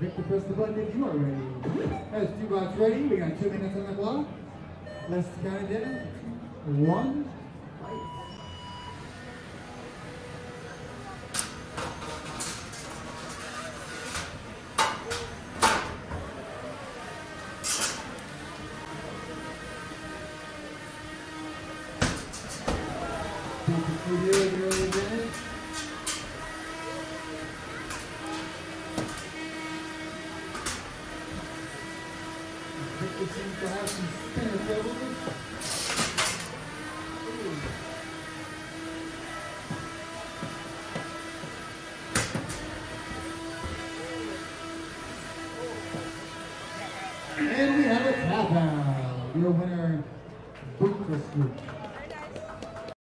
Victor, press the button if you are ready. That's 2 box ready. We got 2 minutes on the clock. Let's count it down. 1. It seems to have some spinner troubles. And we have a tap out. Your winner, Boot Group.